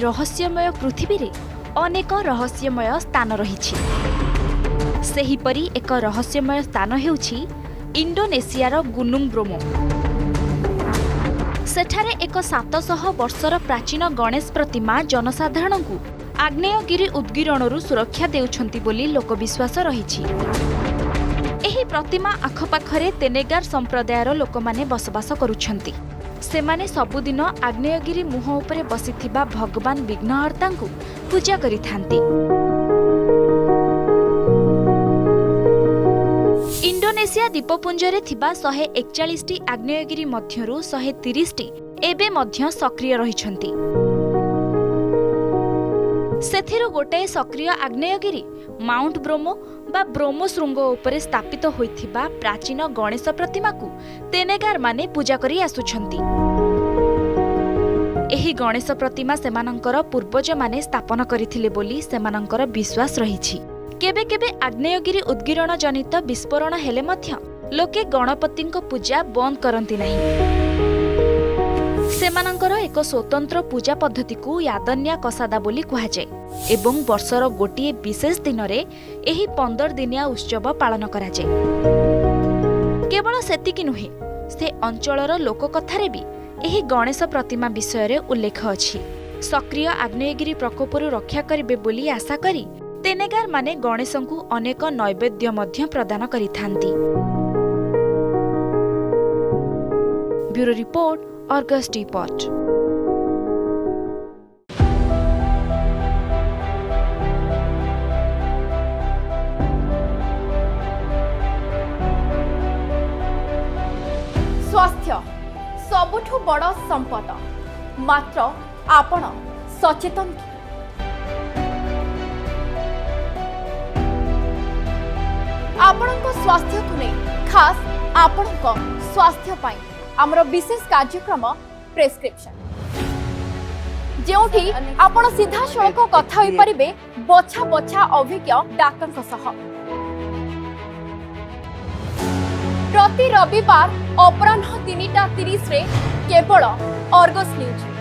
रहस्यमय पृथ्वी रे अनेक रहस्यमय स्थान रहिछि। सेहीपरि एक रहस्यमय स्थान हेउछि इंडोनेशियार गुनुंग ब्रोमो। सेठारे एक 700 वर्षर प्राचीन गणेश प्रतिमा जनसाधारण को आग्नेयगिरी उद्गीरणरू सुरक्षा देउछंती बोली लोकविश्वास रहिछि। एही प्रतिमा आखपाखरे तेनेगार संप्रदायर लोकमाने बसवास करुछंती। सेमाने सबुदिन आग्नेयगिरी मुह उपरे बसिथिबा भगवान विघ्नहर्ता को पूजा करिथांती। इंडोनेशिया द्वीपपुंजरे थिबा 141 टी आग्नेयगिरी मध्यरु 130 टी एबे मध्य सक्रिय रहिछंती। सेथिरु गोटे सक्रिय आग्नेयगिरी माउंट ब्रोमो बा ब्रोमो श्रृंग उपरे स्थापित होइथिबा प्राचीन गणेश प्रतिमा को तेनेगार माने पूजा करी आसुछंती। एही गणेश प्रतिमा सेमानंकर पूर्वज माने स्थापन करिथिले बोली सेमानंकर विश्वास रहिछि। केबे केबे आग्नेयगिरी उद्गीरण जनित विस्फोरण हेले मध्य लोके गणपतिंक पूजा बंद करंती नाही। सेमानंकर एक स्वतंत्र पूजा पद्धति को यादन्या कसादा बोली कहा जाए एवं वर्षर गोटे विशेष दिन रे एही 15 दिनिया उत्सव पालन करा जाए। केवल सेतिकी नुहे से अंचलर लोककथारे भी एही गणेश प्रतिमा विषय रे उल्लेख अछि। सक्रिय आग्नेयगिरी प्रकोपरु रक्षा करिबे बोली आशा करी तेनेगार माने गणेशंकु अनेक नैवेद्य मध्य प्रदान करिथांती। ब्यूरो रिपोर्ट आर्गस टीपॉट। स्वास्थ्य सबुठु बड़ संपद, मात्र आपण सचेतन कि? आपणक स्वास्थ्य को नहीं खास आपणक स्वास्थ्य पाई आमर विशेष कार्यक्रम प्रेस्क्रिप्शन, जोठी आपण सीधा सड़क कथा होई परिबे बछा बछा अभिज्ञ डाक्टर सह। प्रति रविवार अपराह्न 3:30 रे केवल आर्गस न्यूज।